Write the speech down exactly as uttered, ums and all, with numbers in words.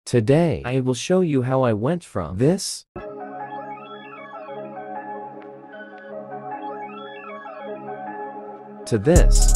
Today, I will show you how I went from this to this.